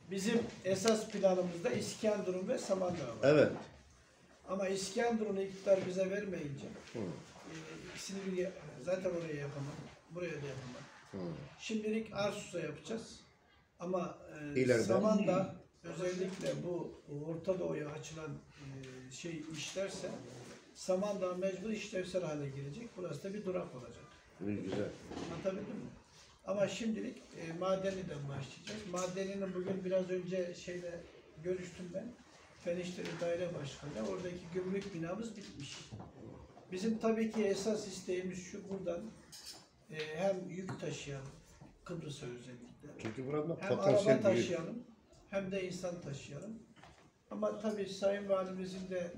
Bizim esas planımızda İskenderun ve Samandağ var. Evet. Ama İskenderun'u iktidar bize vermeyince ikisini zaten oraya yapamam. Buraya da yapamam. Şimdilik Arsus'a yapacağız. Ama Samandağ özellikle bu Orta Doğu'ya açılan şey işlerse Samandağ mecbur işlevsel hale gelecek. Burası da bir durak olacak. Güzel. Anlatabildim mi? Ama şimdilik madeniden başlayacağız. Madeninin bugün biraz önce görüştüm ben. Fen İşleri Daire Başkanı. Oradaki gümrük binamız bitmiş. Bizim tabii ki esas isteğimiz şu: buradan hem yük taşıyalım, Kıbrıs'a özellikle. Çünkü burada hem potansiyel araba taşıyalım, hem de insan taşıyalım. Ama tabii Sayın Valimizin de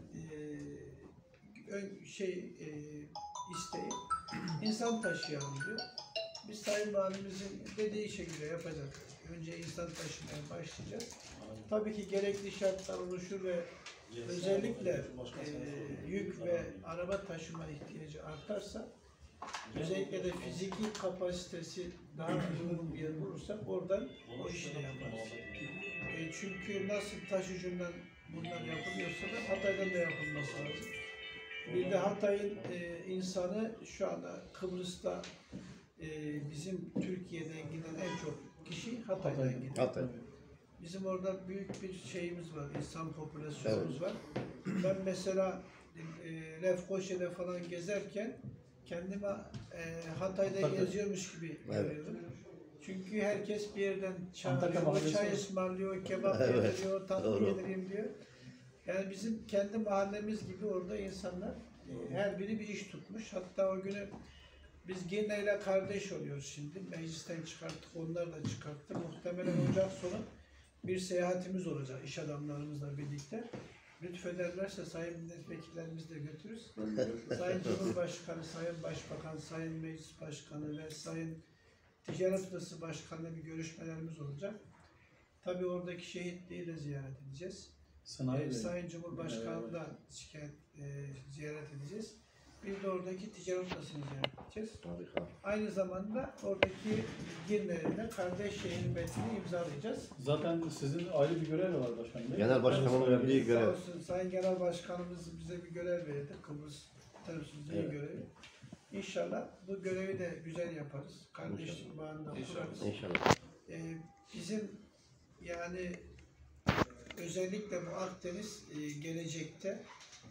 isteği insan taşıyalım diyor. Biz Sayın Valimizin dediği işe göre yapacağız. Önce insan taşımaya başlayacağız. Tabii ki gerekli şartlar oluşur ve özellikle yük ve araba taşıma ihtiyacı artarsa, özellikle de fiziki kapasitesi daha uygun bir yer bulursak oradan o işi de yaparız. Çünkü nasıl taş ucundan bunlar yapılıyorsa da Hatay'dan da yapılması lazım. Bir de Hatay'ın insanı şu anda Kıbrıs'ta bizim Türkiye'den giden en çok kişi Hatay'dan gidiyor. Hatay. Bizim orada büyük bir şeyimiz var, insan popülasyonumuz var. Ben mesela Lefkoşa'da falan gezerken kendime Hatay'da geziyormuş gibi görüyorum. Çünkü herkes bir yerden çağırıyor, çay ısmarlıyor, kebap yediriyor, tatlı yedireyim diyor. Yani bizim kendi mahallemiz gibi orada insanlar her biri bir iş tutmuş. Hatta o günü biz Girne ile kardeş oluyoruz şimdi. Meclisten çıkarttık, onlar da çıkarttı. Muhtemelen Ocak sonu bir seyahatimiz olacak iş adamlarımızla birlikte. Lütfederlerse sayın milletvekillerimizi de götürürüz. Sayın Cumhurbaşkanı, Sayın Başbakan, Sayın Meclis Başkanı ve Sayın Ticaret Odası Başkanı'yla bir görüşmelerimiz olacak. Tabii oradaki şehitliği de ziyaret edeceğiz. Sayın Cumhurbaşkanı'nı da ziyaret edeceğiz. Bir de oradaki ticaret odasını ziyaret edeceğiz. Harika. Aynı zamanda oradaki Girne'yle kardeş şehir metnini imzalayacağız. Zaten sizin ayrı bir görev var başkanım. Genel başkanın verdiği görev. Sağ olsun, Sayın Genel Başkanımız bize bir görev verdi. Kıbrıs temsilciliği görevi. İnşallah bu görevi de güzel yaparız. Kardeşlik bağında kurarız. İnşallah. Bizim yani özellikle bu Akdeniz gelecekte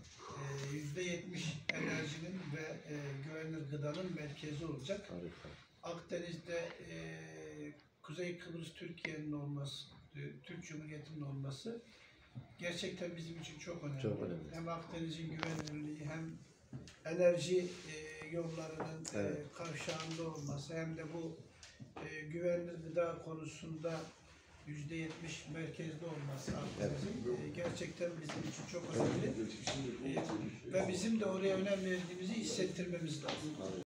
%70 enerjinin ve güvenilir gıdanın merkezi olacak. Harika. Akdeniz'de Kuzey Kıbrıs Türkiye'nin olması, Türk Cumhuriyeti'nin olması gerçekten bizim için çok önemli. Çok önemli. Hem Akdeniz'in güvenilirliği hem enerji yollarının kavşağında olması hem de bu güvenilir gıda konusunda %70 merkezde olması Akdeniz'in gerçekten bizim için çok önemli ve bizim de oraya önem verdiğimizi hissettirmemiz lazım.